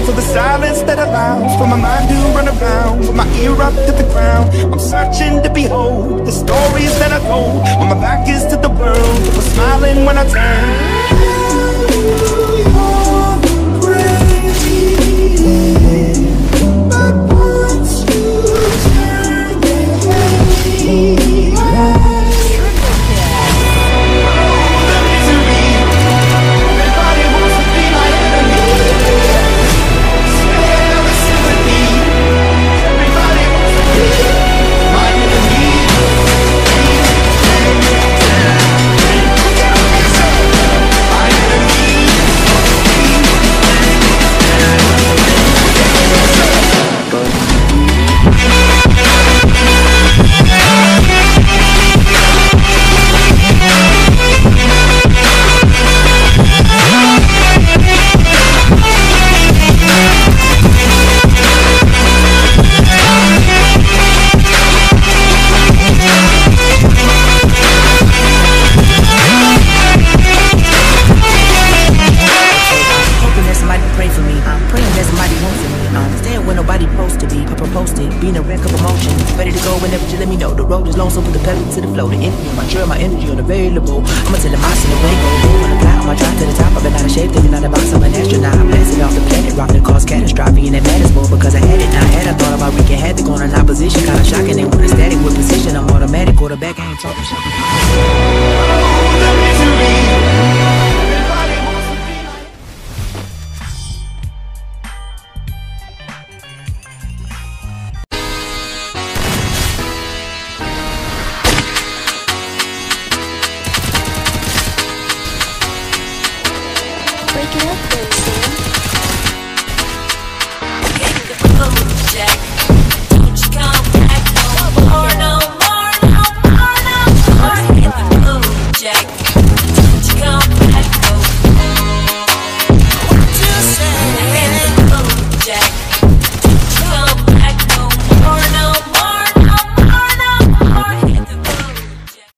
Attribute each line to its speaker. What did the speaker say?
Speaker 1: sound, for the silence that allows for my mind to run around, with my ear up to the ground. I'm searching to behold the stories that I told when my back is to the world, but smiling when I turn. Being a wreck of emotion, ready to go whenever you let me know. The road is long, so put the pedal to the flow. The enemy, my trail, my energy unavailable. I'ma tell him I see the way go. On the cloud, I'ma drive to the top. I've been out of shape, thinking out of box. I'm an astronaut. I'm blasted off the planet, rocking cause catastrophe, and it matters more because I had it. Now I had, I thought about wreaking havoc on an opposition. Kinda shocking, they want a static with position. I'm automatic, quarterback, I ain't talking shit.
Speaker 2: Break it up then, Sam. Jack.